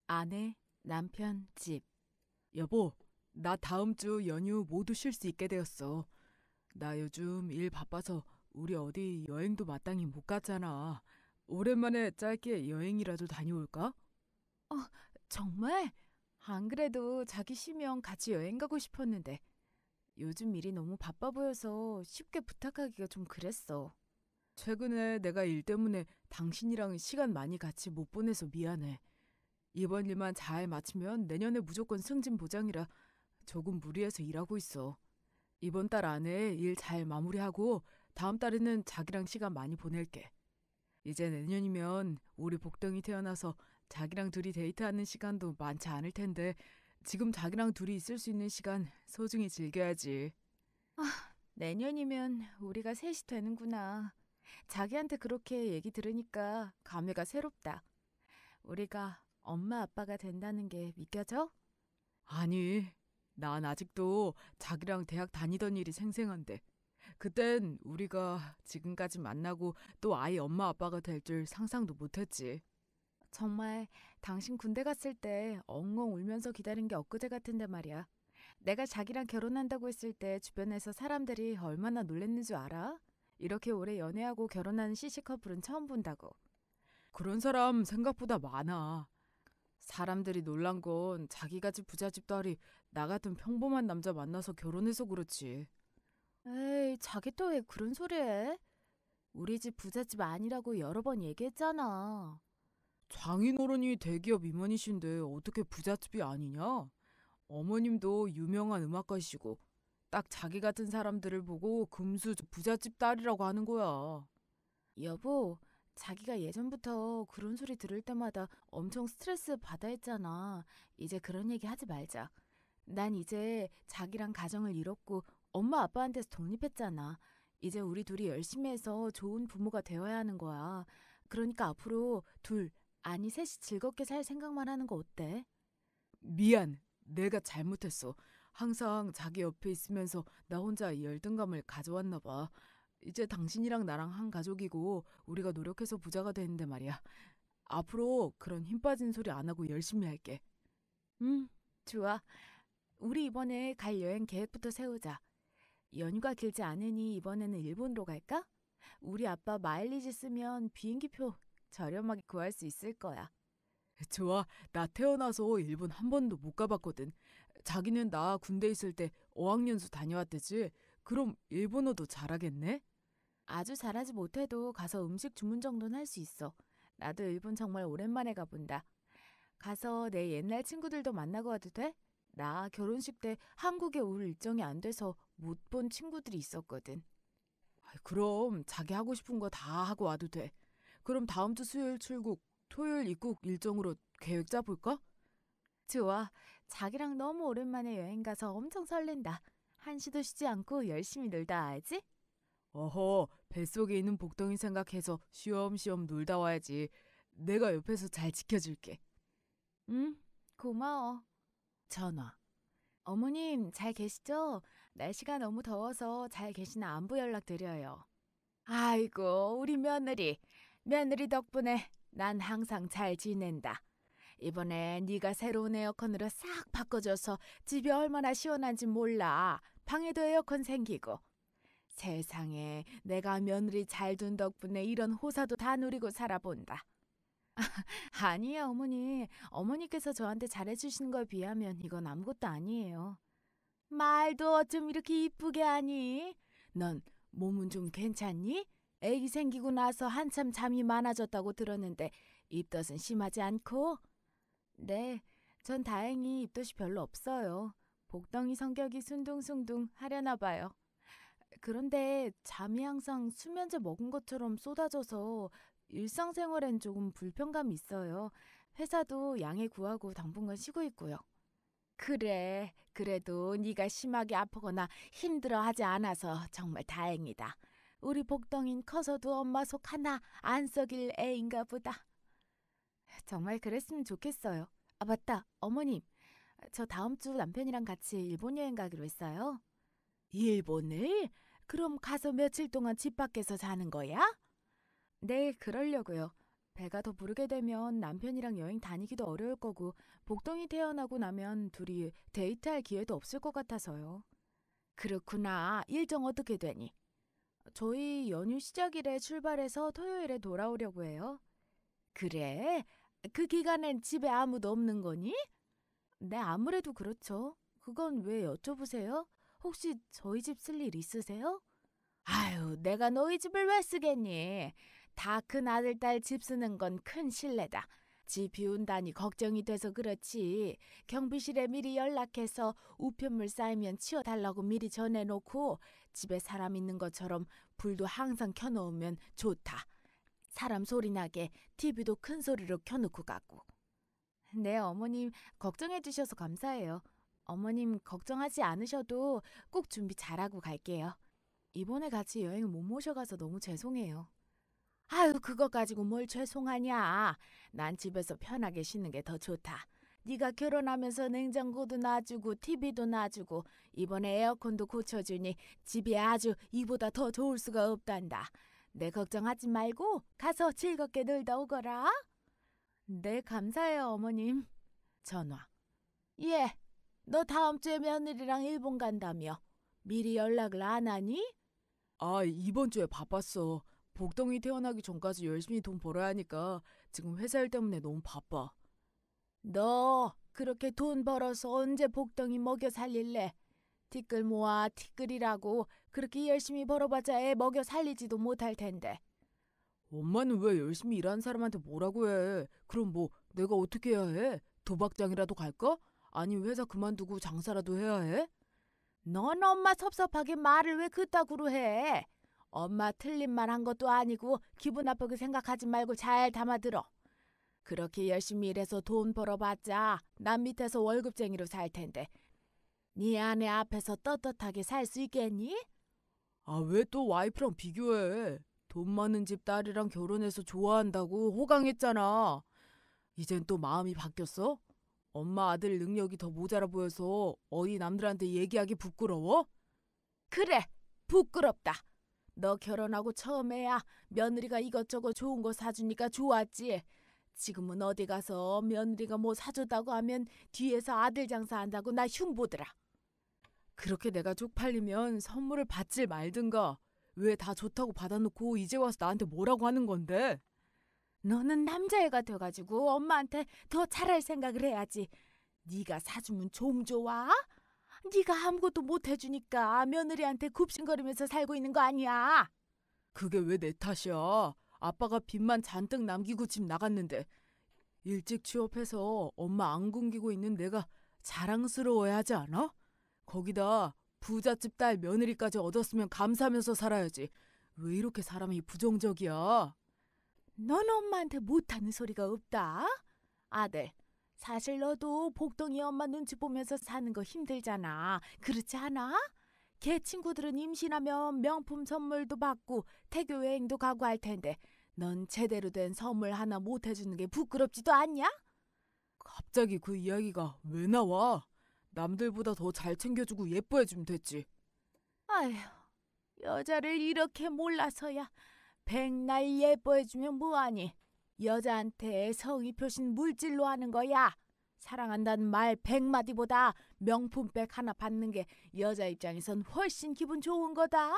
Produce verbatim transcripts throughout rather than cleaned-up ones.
아내, 남편, 집. 여보, 나 다음 주 연휴 모두 쉴 수 있게 되었어. 나 요즘 일 바빠서 우리 어디 여행도 마땅히 못 갔잖아. 오랜만에 짧게 여행이라도 다녀올까? 어, 정말? 안 그래도 자기 쉬면 같이 여행 가고 싶었는데 요즘 일이 너무 바빠 보여서 쉽게 부탁하기가 좀 그랬어. 최근에 내가 일 때문에 당신이랑 시간 많이 같이 못 보내서 미안해. 이번 일만 잘 마치면 내년에 무조건 승진 보장이라 조금 무리해서 일하고 있어. 이번 달 안에 일 잘 마무리하고 다음 달에는 자기랑 시간 많이 보낼게. 이제 내년이면 우리 복덩이 태어나서 자기랑 둘이 데이트하는 시간도 많지 않을 텐데 지금 자기랑 둘이 있을 수 있는 시간 소중히 즐겨야지. 내년이면 우리가 셋이 되는구나. 자기한테 그렇게 얘기 들으니까 감회가 새롭다. 우리가 엄마 아빠가 된다는 게 믿겨져? 아니, 난 아직도 자기랑 대학 다니던 일이 생생한데 그땐 우리가 지금까지 만나고 또 아이 엄마 아빠가 될 줄 상상도 못했지. 정말 당신 군대 갔을 때 엉엉 울면서 기다린 게 엊그제 같은데 말이야. 내가 자기랑 결혼한다고 했을 때 주변에서 사람들이 얼마나 놀랬는 줄 알아? 이렇게 오래 연애하고 결혼하는 시시 커플은 처음 본다고. 그런 사람 생각보다 많아. 사람들이 놀란 건 자기가 집 부잣집 딸이 나 같은 평범한 남자 만나서 결혼해서 그렇지. 에이, 자기 또 왜 그런 소리 해? 우리 집 부잣집 아니라고 여러 번 얘기했잖아. 장인어른이 대기업 임원이신데 어떻게 부잣집이 아니냐? 어머님도 유명한 음악가시고 딱 자기 같은 사람들을 보고 금수 부잣집 딸이라고 하는 거야. 여보, 자기가 예전부터 그런 소리 들을 때마다 엄청 스트레스 받아 했잖아. 이제 그런 얘기 하지 말자. 난 이제 자기랑 가정을 이뤘고 엄마 아빠한테서 독립했잖아. 이제 우리 둘이 열심히 해서 좋은 부모가 되어야 하는 거야. 그러니까 앞으로 둘, 아니 셋이 즐겁게 살 생각만 하는 거 어때? 미안, 내가 잘못했어. 항상 자기 옆에 있으면서 나 혼자 열등감을 가져왔나 봐. 이제 당신이랑 나랑 한 가족이고 우리가 노력해서 부자가 되는데 말이야. 앞으로 그런 힘 빠진 소리 안 하고 열심히 할게. 응, 좋아. 우리 이번에 갈 여행 계획부터 세우자. 연휴가 길지 않으니 이번에는 일본으로 갈까? 우리 아빠 마일리지 쓰면 비행기표 저렴하게 구할 수 있을 거야. 좋아. 나 태어나서 일본 한 번도 못 가봤거든. 자기는 나 군대 있을 때 어학연수 다녀왔대지. 그럼 일본어도 잘하겠네? 아주 잘하지 못해도 가서 음식 주문 정도는 할 수 있어. 나도 일본 정말 오랜만에 가본다. 가서 내 옛날 친구들도 만나고 와도 돼? 나 결혼식 때 한국에 올 일정이 안 돼서 못 본 친구들이 있었거든. 아이, 그럼 자기 하고 싶은 거 다 하고 와도 돼. 그럼 다음 주 수요일 출국, 토요일 입국 일정으로 계획 짜볼까? 좋아. 자기랑 너무 오랜만에 여행 가서 엄청 설렌다. 한시도 쉬지 않고 열심히 놀다 와야지. 어허, 뱃속에 있는 복덩이 생각해서 쉬엄쉬엄 놀다 와야지. 내가 옆에서 잘 지켜줄게. 응, 고마워. 전화. 어머님, 잘 계시죠? 날씨가 너무 더워서 잘 계시나 안부 연락 드려요. 아이고, 우리 며느리. 며느리 덕분에 난 항상 잘 지낸다. 이번에 네가 새로운 에어컨으로 싹 바꿔줘서 집이 얼마나 시원한지 몰라. 방에도 에어컨 생기고. 세상에 내가 며느리 잘 둔 덕분에 이런 호사도 다 누리고 살아본다. 아니에요, 어머니. 어머니께서 저한테 잘해주시는 거에 비하면 이건 아무것도 아니에요. 말도 어쩜 이렇게 이쁘게 하니? 넌 몸은 좀 괜찮니? 애기 생기고 나서 한참 잠이 많아졌다고 들었는데 입덧은 심하지 않고? 네, 전 다행히 입덧이 별로 없어요. 복덩이 성격이 순둥순둥 하려나 봐요. 그런데 잠이 항상 수면제 먹은 것처럼 쏟아져서 일상생활엔 조금 불편감이 있어요. 회사도 양해 구하고 당분간 쉬고 있고요. 그래, 그래도 네가 심하게 아프거나 힘들어하지 않아서 정말 다행이다. 우리 복덩이는 커서도 엄마 속 하나 안 썩일 애인가 보다. 정말 그랬으면 좋겠어요. 아, 맞다. 어머님, 저 다음 주 남편이랑 같이 일본 여행 가기로 했어요. 일본을? 그럼 가서 며칠 동안 집 밖에서 자는 거야? 네, 그러려고요. 배가 더 부르게 되면 남편이랑 여행 다니기도 어려울 거고 복덩이 태어나고 나면 둘이 데이트할 기회도 없을 것 같아서요. 그렇구나. 일정 어떻게 되니? 저희 연휴 시작일에 출발해서 토요일에 돌아오려고 해요. 그래? 그 기간엔 집에 아무도 없는 거니? 네, 아무래도 그렇죠. 그건 왜 여쭤보세요? 혹시 저희 집 쓸 일 있으세요? 아유, 내가 너희 집을 왜 쓰겠니? 다 큰 아들, 딸 집 쓰는 건 큰 신뢰다. 집 비운다니 걱정이 돼서 그렇지. 경비실에 미리 연락해서 우편물 쌓이면 치워달라고 미리 전해놓고 집에 사람 있는 것처럼 불도 항상 켜놓으면 좋다. 사람 소리 나게 티비도 큰 소리로 켜놓고 가고. 네, 어머님 걱정해 주셔서 감사해요. 어머님 걱정하지 않으셔도 꼭 준비 잘하고 갈게요. 이번에 같이 여행을 못 모셔가서 너무 죄송해요. 아유, 그거 가지고 뭘 죄송하냐. 난 집에서 편하게 쉬는 게 더 좋다. 네가 결혼하면서 냉장고도 놔주고 티비도 놔주고 이번에 에어컨도 고쳐주니 집이 아주 이보다 더 좋을 수가 없단다. 내 걱정하지 말고 가서 즐겁게 놀다 오거라. 네, 감사해요, 어머님. 전화. 예, 너 다음 주에 며느리랑 일본 간다며. 미리 연락을 안 하니? 아, 이번 주에 바빴어. 복덩이 태어나기 전까지 열심히 돈 벌어야 하니까 지금 회사 일 때문에 너무 바빠. 너 그렇게 돈 벌어서 언제 복덩이 먹여 살릴래? 티끌 모아 티끌이라고 그렇게 열심히 벌어봤자 애 먹여 살리지도 못할 텐데. 엄마는 왜 열심히 일하는 사람한테 뭐라고 해? 그럼 뭐 내가 어떻게 해야 해? 도박장이라도 갈까? 아니 회사 그만두고 장사라도 해야 해? 넌 엄마 섭섭하게 말을 왜 그따구로 해? 엄마 틀린 말 한 것도 아니고 기분 나쁘게 생각하지 말고 잘 담아들어. 그렇게 열심히 일해서 돈 벌어봤자 남 밑에서 월급쟁이로 살 텐데 네 아내 앞에서 떳떳하게 살 수 있겠니? 아, 왜 또 와이프랑 비교해? 돈 많은 집 딸이랑 결혼해서 좋아한다고 호강했잖아. 이젠 또 마음이 바뀌었어? 엄마 아들 능력이 더 모자라 보여서 어디 남들한테 얘기하기 부끄러워? 그래, 부끄럽다. 너 결혼하고 처음에야 며느리가 이것저것 좋은 거 사주니까 좋았지. 지금은 어디 가서 며느리가 뭐 사줬다고 하면 뒤에서 아들 장사한다고 나 흉보더라. 그렇게 내가 쪽팔리면 선물을 받질 말든가. 왜 다 좋다고 받아놓고 이제 와서 나한테 뭐라고 하는 건데? 너는 남자애가 돼가지고 엄마한테 더 잘할 생각을 해야지. 네가 사주면 좀 좋아? 네가 아무것도 못 해주니까 며느리한테 굽신거리면서 살고 있는 거 아니야? 그게 왜 내 탓이야? 아빠가 빚만 잔뜩 남기고 집 나갔는데 일찍 취업해서 엄마 안 굶기고 있는 내가 자랑스러워야 하지 않아? 거기다 부잣집 딸 며느리까지 얻었으면 감사하면서 살아야지. 왜 이렇게 사람이 부정적이야? 넌 엄마한테 못하는 소리가 없다. 아들, 사실 너도 복덩이 엄마 눈치 보면서 사는 거 힘들잖아. 그렇지 않아? 걔 친구들은 임신하면 명품 선물도 받고 태교 여행도 가고 할 텐데 넌 제대로 된 선물 하나 못 해주는 게 부끄럽지도 않냐? 갑자기 그 이야기가 왜 나와? 남들보다 더 잘 챙겨주고 예뻐해주면 됐지. 아휴, 여자를 이렇게 몰라서야 백날 예뻐해주면 뭐하니? 여자한테 성의 표신 물질로 하는 거야. 사랑한다는 말 백마디보다 명품백 하나 받는 게 여자 입장에선 훨씬 기분 좋은 거다.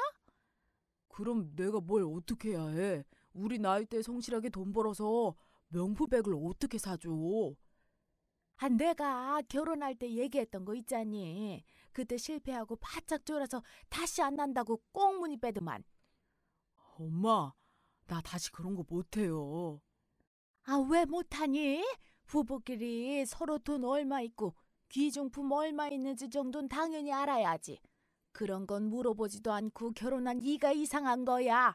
그럼 내가 뭘 어떻게 해야 해? 우리 나이 때 성실하게 돈 벌어서 명품백을 어떻게 사줘? 아, 내가 결혼할 때 얘기했던 거 있잖니. 그때 실패하고 바짝 졸아서 다시 안 난다고 꽁무니 빼더만. 엄마, 나 다시 그런 거 못해요. 아, 왜 못하니? 부부끼리 서로 돈 얼마 있고 귀중품 얼마 있는지 정도는 당연히 알아야지. 그런 건 물어보지도 않고 결혼한 네가 이상한 거야.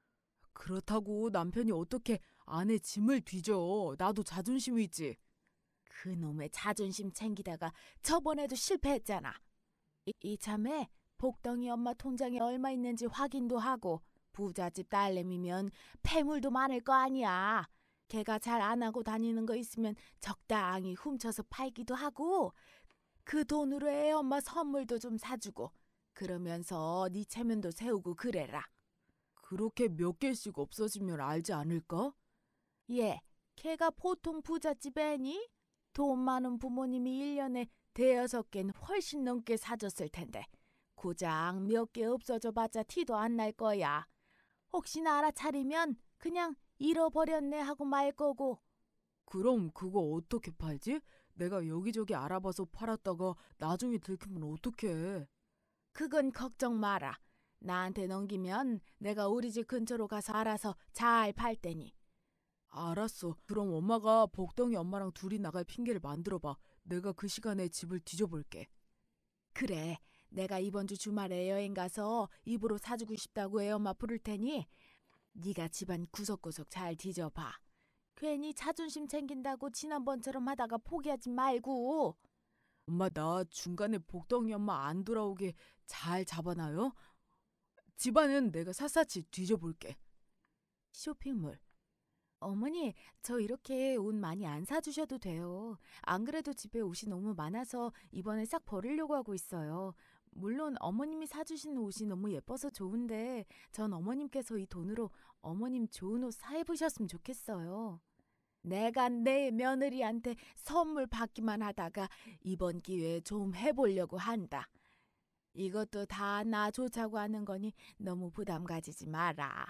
그렇다고 남편이 어떻게 아내 짐을 뒤져. 나도 자존심이 있지. 그놈의 자존심 챙기다가 저번에도 실패했잖아. 이, 이참에 복덩이 엄마 통장에 얼마 있는지 확인도 하고 부잣집 딸내미면 패물도 많을 거 아니야. 걔가 잘 안 하고 다니는 거 있으면 적당히 훔쳐서 팔기도 하고 그 돈으로 애 엄마 선물도 좀 사주고 그러면서 네 체면도 세우고 그래라. 그렇게 몇 개씩 없어지면 알지 않을까? 얘, 걔가 보통 부잣집 애니? 돈 많은 부모님이 일 년에 대여섯 개는 훨씬 넘게 사줬을 텐데 고작 몇 개 없어져 봤자 티도 안 날 거야. 혹시나 알아차리면 그냥 잃어버렸네 하고 말 거고. 그럼 그거 어떻게 팔지? 내가 여기저기 알아봐서 팔았다가 나중에 들키면 어떡해? 그건 걱정 마라. 나한테 넘기면 내가 우리 집 근처로 가서 알아서 잘 팔 테니. 알았어. 그럼 엄마가 복덩이 엄마랑 둘이 나갈 핑계를 만들어봐. 내가 그 시간에 집을 뒤져볼게. 그래, 내가 이번 주 주말에 여행 가서 입으로 사주고 싶다고 애 엄마 부를 테니 네가 집안 구석구석 잘 뒤져봐. 괜히 자존심 챙긴다고 지난번처럼 하다가 포기하지 말고. 엄마 나 중간에 복덩이 엄마 안 돌아오게 잘 잡아놔요. 집안은 내가 샅샅이 뒤져볼게. 쇼핑몰. 어머니, 저 이렇게 옷 많이 안 사주셔도 돼요. 안 그래도 집에 옷이 너무 많아서 이번에 싹 버리려고 하고 있어요. 물론 어머님이 사주시는 옷이 너무 예뻐서 좋은데 전 어머님께서 이 돈으로 어머님 좋은 옷 사입으셨으면 좋겠어요. 내가 내 며느리한테 선물 받기만 하다가 이번 기회에 좀 해보려고 한다. 이것도 다 나 좋자고 하는 거니 너무 부담 가지지 마라.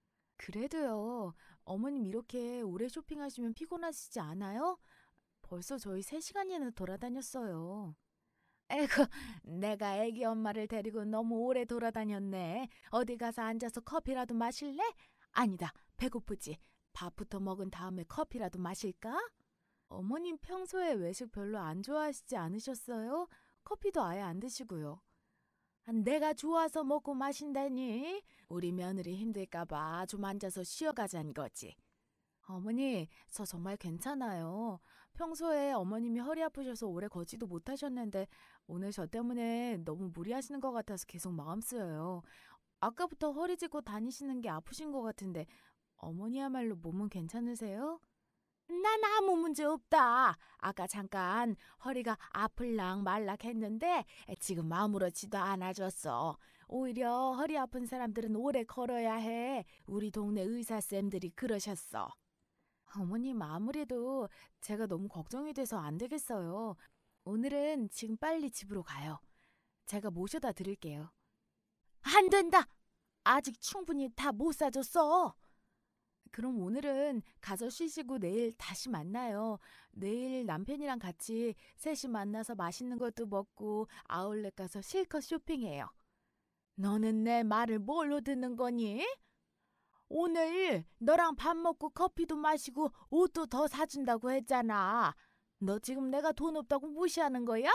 그래도요. 어머님 이렇게 오래 쇼핑하시면 피곤하시지 않아요? 벌써 저희 세 시간이나 돌아다녔어요. 에이구, 내가 애기 엄마를 데리고 너무 오래 돌아다녔네. 어디 가서 앉아서 커피라도 마실래? 아니다, 배고프지. 밥부터 먹은 다음에 커피라도 마실까? 어머님 평소에 외식 별로 안 좋아하시지 않으셨어요? 커피도 아예 안 드시고요. 내가 좋아서 먹고 마신다니? 우리 며느리 힘들까봐 좀 앉아서 쉬어가자는 거지. 어머니, 저 정말 괜찮아요. 평소에 어머님이 허리 아프셔서 오래 걷지도 못하셨는데 오늘 저 때문에 너무 무리하시는 것 같아서 계속 마음 쓰여요. 아까부터 허리 짚고 다니시는 게 아프신 것 같은데 어머니야말로 몸은 괜찮으세요? 난 아무 문제 없다. 아까 잠깐 허리가 아플랑 말락 했는데 지금 아무렇지도 않아졌어. 오히려 허리 아픈 사람들은 오래 걸어야 해. 우리 동네 의사쌤들이 그러셨어. 어머님 아무래도 제가 너무 걱정이 돼서 안 되겠어요. 오늘은 지금 빨리 집으로 가요. 제가 모셔다 드릴게요. 안 된다. 아직 충분히 다 못 사줬어. 그럼 오늘은 가서 쉬시고 내일 다시 만나요. 내일 남편이랑 같이 셋이 만나서 맛있는 것도 먹고 아울렛 가서 실컷 쇼핑해요. 너는 내 말을 뭘로 듣는 거니? 오늘 너랑 밥 먹고 커피도 마시고 옷도 더 사준다고 했잖아. 너 지금 내가 돈 없다고 무시하는 거야?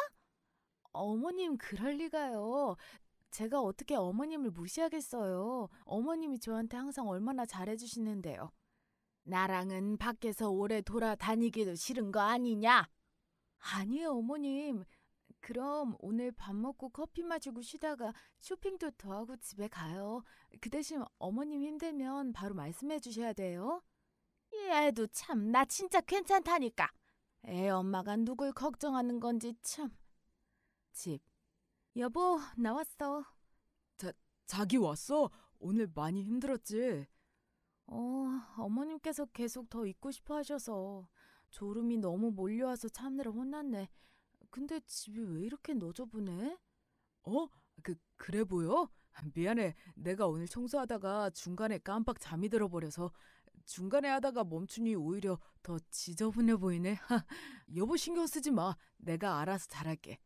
어머님 그럴 리가요. 제가 어떻게 어머님을 무시하겠어요. 어머님이 저한테 항상 얼마나 잘해주시는데요. 나랑은 밖에서 오래 돌아다니기도 싫은 거 아니냐? 아니에요, 어머님. 그럼 오늘 밥 먹고 커피 마시고 쉬다가 쇼핑도 더 하고 집에 가요. 그 대신 어머님 힘들면 바로 말씀해 주셔야 돼요. 얘도 참, 나 진짜 괜찮다니까. 애 엄마가 누굴 걱정하는 건지 참. 집. 여보, 나왔어. 자, 자기 왔어? 오늘 많이 힘들었지? 어, 어머님께서 계속 더 있고 싶어 하셔서 졸음이 너무 몰려와서 참느라 혼났네. 근데 집이 왜 이렇게 너저분해? 어? 그, 그래 보여? 미안해. 내가 오늘 청소하다가 중간에 깜빡 잠이 들어버려서 중간에 하다가 멈추니 오히려 더 지저분해 보이네. 여보 신경 쓰지 마. 내가 알아서 잘할게.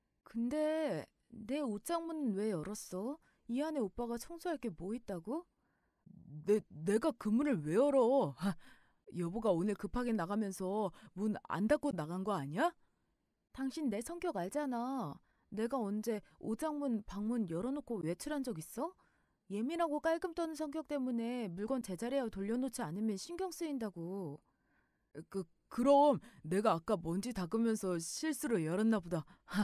근데 내 옷장문은 왜 열었어? 이 안에 오빠가 청소할 게 뭐 있다고? 내, 내가 그 문을 왜 열어? 여보가 오늘 급하게 나가면서 문 안 닫고 나간 거 아니야? 당신 내 성격 알잖아. 내가 언제 옷장문, 방문 열어놓고 외출한 적 있어? 예민하고 깔끔 떠는 성격 때문에 물건 제자리에 돌려놓지 않으면 신경 쓰인다고. 그, 그럼 내가 아까 먼지 닦으면서 실수로 열었나 보다.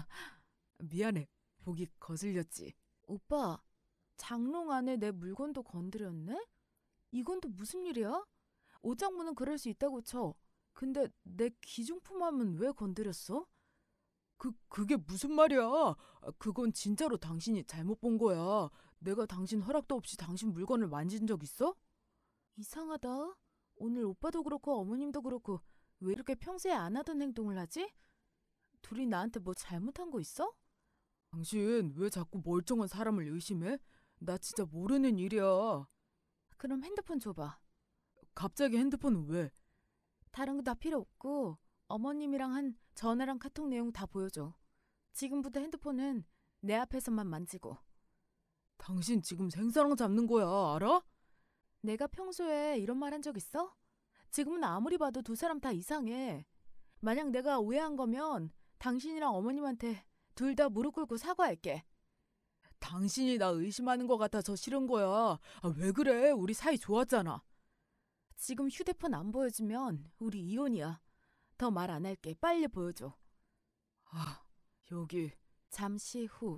미안해. 보기 거슬렸지. 오빠, 장롱 안에 내 물건도 건드렸네? 이건 또 무슨 일이야? 옷장문은 그럴 수 있다고 쳐. 근데 내 귀중품함은 왜 건드렸어? 그, 그게 무슨 말이야? 그건 진짜로 당신이 잘못 본 거야. 내가 당신 허락도 없이 당신 물건을 만진 적 있어? 이상하다. 오늘 오빠도 그렇고 어머님도 그렇고 왜 이렇게 평소에 안 하던 행동을 하지? 둘이 나한테 뭐 잘못한 거 있어? 당신 왜 자꾸 멀쩡한 사람을 의심해? 나 진짜 모르는 일이야. 그럼 핸드폰 줘봐. 갑자기 핸드폰은 왜? 다른 거 다 필요 없고 어머님이랑 한 전화랑 카톡 내용 다 보여줘. 지금부터 핸드폰은 내 앞에서만 만지고. 당신 지금 생사랑 잡는 거야, 알아? 내가 평소에 이런 말 한 적 있어? 지금은 아무리 봐도 두 사람 다 이상해. 만약 내가 오해한 거면 당신이랑 어머님한테 둘 다 무릎 꿇고 사과할게. 당신이 나 의심하는 거 같아서 싫은 거야. 아, 왜 그래? 우리 사이 좋았잖아. 지금 휴대폰 안 보여주면 우리 이혼이야. 더 말 안 할게. 빨리 보여줘. 아, 여기. 잠시 후.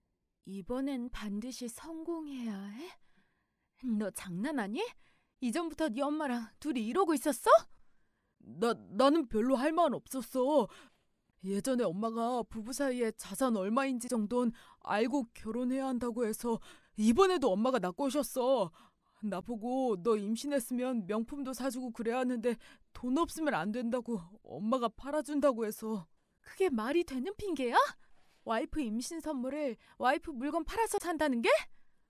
이번엔 반드시 성공해야 해? 너 장난하니? 이전부터 네 엄마랑 둘이 이러고 있었어? 나, 나는 별로 할 말 없었어. 예전에 엄마가 부부 사이에 자산 얼마인지 정도는 알고 결혼해야 한다고 해서 이번에도 엄마가 나 꼬셨어. 나보고 너 임신했으면 명품도 사주고 그래야 하는데 돈 없으면 안 된다고 엄마가 팔아준다고 해서. 그게 말이 되는 핑계야? 와이프 임신 선물을 와이프 물건 팔아서 산다는 게?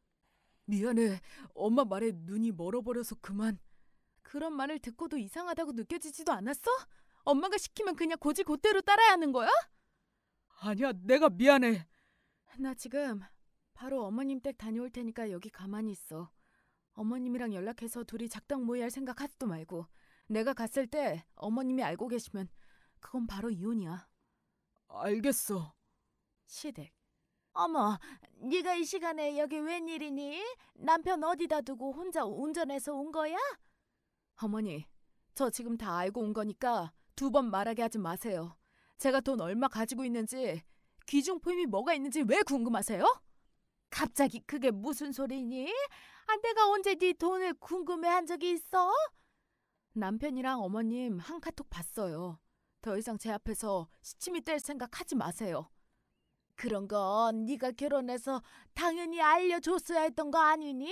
미안해. 엄마 말에 눈이 멀어버려서 그만. 그런 말을 듣고도 이상하다고 느껴지지도 않았어? 엄마가 시키면 그냥 고지고대로 따라야 하는 거야? 아니야, 내가 미안해. 나 지금 바로 어머님 댁 다녀올 테니까 여기 가만히 있어. 어머님이랑 연락해서 둘이 작당 모의할 생각 하지도 말고. 내가 갔을 때 어머님이 알고 계시면 그건 바로 이혼이야. 알겠어. 시댁. 어머, 네가 이 시간에 여기 웬일이니? 남편 어디다 두고 혼자 운전해서 온 거야? 어머니, 저 지금 다 알고 온 거니까 두 번 말하게 하지 마세요. 제가 돈 얼마 가지고 있는지, 귀중품이 뭐가 있는지 왜 궁금하세요? 갑자기 그게 무슨 소리니? 아, 내가 언제 네 돈을 궁금해한 적이 있어? 남편이랑 어머님 한 카톡 봤어요. 더 이상 제 앞에서 시침이 뗄 생각 하지 마세요. 그런 건 네가 결혼해서 당연히 알려줬어야 했던 거 아니니?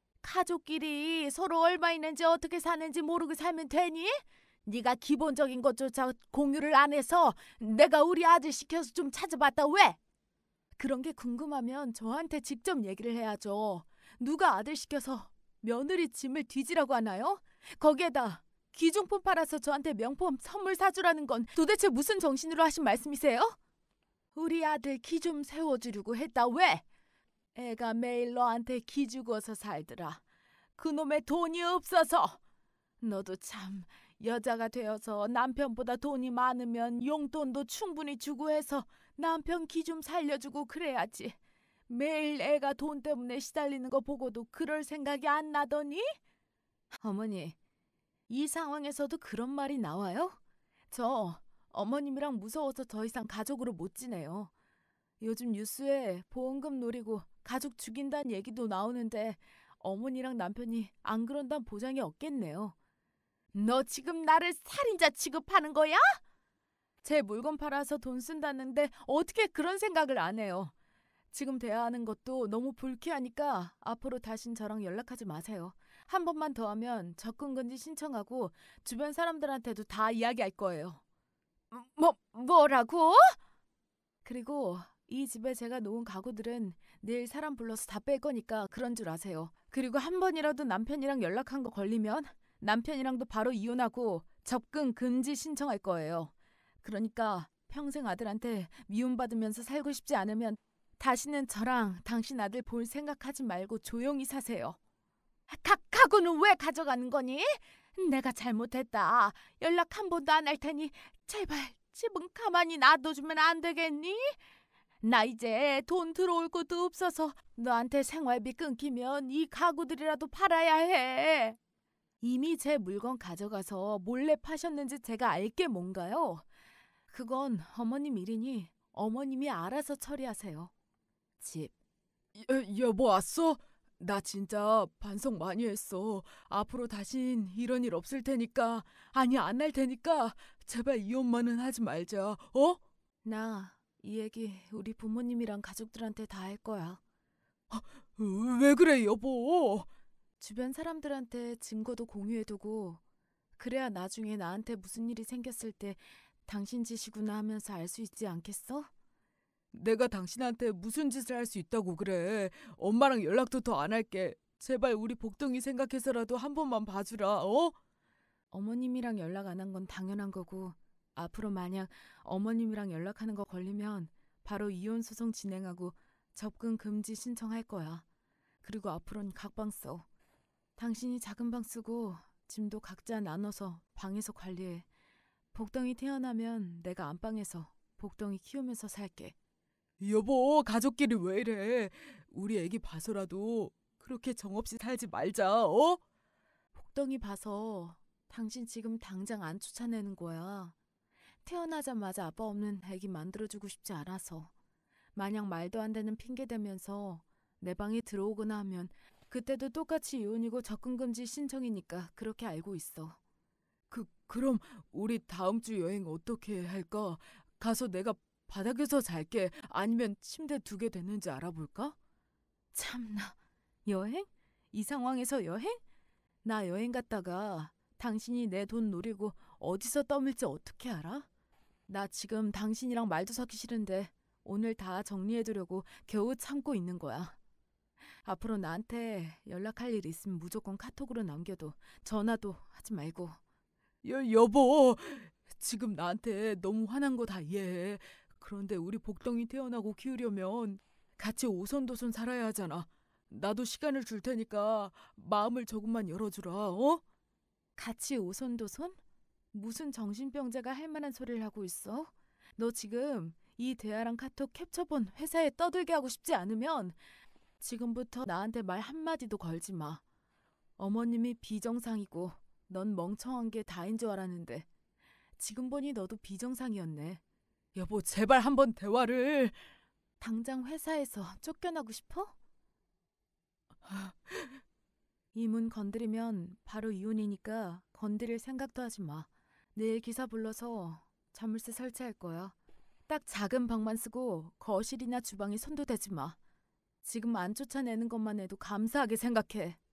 가족끼리 서로 얼마 있는지 어떻게 사는지 모르고 살면 되니? 네가 기본적인 것조차 공유를 안 해서 내가 우리 아들 시켜서 좀 찾아봤다 왜? 그런 게 궁금하면 저한테 직접 얘기를 해야죠. 누가 아들 시켜서 며느리 짐을 뒤지라고 하나요? 거기에다 귀중품 팔아서 저한테 명품 선물 사주라는 건 도대체 무슨 정신으로 하신 말씀이세요? 우리 아들 기 좀 세워주려고 했다 왜? 애가 매일 너한테 기 주고서 살더라. 그놈의 돈이 없어서. 너도 참 여자가 되어서 남편보다 돈이 많으면 용돈도 충분히 주고 해서 남편 기 좀 살려주고 그래야지. 매일 애가 돈 때문에 시달리는 거 보고도 그럴 생각이 안 나더니? 어머니, 이 상황에서도 그런 말이 나와요? 저 어머님이랑 무서워서 더 이상 가족으로 못 지내요. 요즘 뉴스에 보험금 노리고 가족 죽인다는 얘기도 나오는데 어머니랑 남편이 안 그런다는 보장이 없겠네요. 너 지금 나를 살인자 취급하는 거야? 제 물건 팔아서 돈 쓴다는데 어떻게 그런 생각을 안 해요? 지금 대화하는 것도 너무 불쾌하니까 앞으로 다신 저랑 연락하지 마세요. 한 번만 더 하면 접근금지 신청하고 주변 사람들한테도 다 이야기할 거예요. 뭐, 뭐라고? 그리고 이 집에 제가 놓은 가구들은 내일 사람 불러서 다 뺄 거니까 그런 줄 아세요. 그리고 한 번이라도 남편이랑 연락한 거 걸리면 남편이랑도 바로 이혼하고 접근 금지 신청할 거예요. 그러니까 평생 아들한테 미움받으면서 살고 싶지 않으면 다시는 저랑 당신 아들 볼 생각하지 말고 조용히 사세요. 가, 가구는 왜 가져가는 거니? 내가 잘못했다. 연락 한 번도 안 할 테니 제발 집은 가만히 놔둬주면 안 되겠니? 나 이제 돈 들어올 것도 없어서 너한테 생활비 끊기면 이 가구들이라도 팔아야 해. 이미 제 물건 가져가서 몰래 파셨는지 제가 알 게 뭔가요? 그건 어머님 일이니 어머님이 알아서 처리하세요. 집. 여, 여보 왔어? 나 진짜 반성 많이 했어. 앞으로 다신 이런 일 없을 테니까, 아니 안 할 테니까 제발 이혼만은 하지 말자. 어? 나 이 얘기 우리 부모님이랑 가족들한테 다 할 거야. 왜 그래 여보? 주변 사람들한테 증거도 공유해두고 그래야 나중에 나한테 무슨 일이 생겼을 때 당신 짓이구나 하면서 알 수 있지 않겠어? 내가 당신한테 무슨 짓을 할 수 있다고 그래. 엄마랑 연락도 더 안 할게. 제발 우리 복덩이 생각해서라도 한 번만 봐주라. 어? 어머님이랑 연락 안 한 건 당연한 거고 앞으로 만약 어머님이랑 연락하는 거 걸리면 바로 이혼 소송 진행하고 접근 금지 신청할 거야. 그리고 앞으로는 각방 써. 당신이 작은 방 쓰고 짐도 각자 나눠서 방에서 관리해. 복덩이 태어나면 내가 안방에서 복덩이 키우면서 살게. 여보, 가족끼리 왜 이래? 우리 애기 봐서라도 그렇게 정없이 살지 말자. 어? 복덩이 봐서 당신 지금 당장 안 쫓아내는 거야. 태어나자마자 아빠 없는 애기 만들어주고 싶지 않아서. 만약 말도 안 되는 핑계 대면서 내 방에 들어오거나 하면 그때도 똑같이 이혼이고 접근금지 신청이니까 그렇게 알고 있어. 그 그럼 우리 다음 주 여행 어떻게 할까? 가서 내가 바닥에서 잘게. 아니면 침대 두 개 됐는지 알아볼까? 참나. 여행? 이 상황에서 여행? 나 여행 갔다가 당신이 내 돈 노리고 어디서 떠밀지 어떻게 알아? 나 지금 당신이랑 말도 섞기 싫은데 오늘 다 정리해두려고 겨우 참고 있는 거야. 앞으로 나한테 연락할 일 있으면 무조건 카톡으로 남겨도 전화도 하지 말고. 여, 여보, 지금 나한테 너무 화난 거 다 이해해. 그런데 우리 복덩이 태어나고 키우려면 같이 오손도손 살아야 하잖아. 나도 시간을 줄 테니까 마음을 조금만 열어주라. 어? 같이 오손도손? 무슨 정신병자가 할 만한 소리를 하고 있어? 너 지금 이 대화랑 카톡 캡처본 회사에 떠들게 하고 싶지 않으면 지금부터 나한테 말 한마디도 걸지 마. 어머님이 비정상이고 넌 멍청한 게 다인 줄 알았는데 지금 보니 너도 비정상이었네. 여보, 제발 한번 대화를. 당장 회사에서 쫓겨나고 싶어? 이 문 건드리면 바로 이혼이니까 건드릴 생각도 하지 마. 내일 기사 불러서 자물쇠 설치할 거야. 딱 작은 방만 쓰고 거실이나 주방에 손도 대지 마. 지금 안 쫓아내는 것만 해도 감사하게 생각해.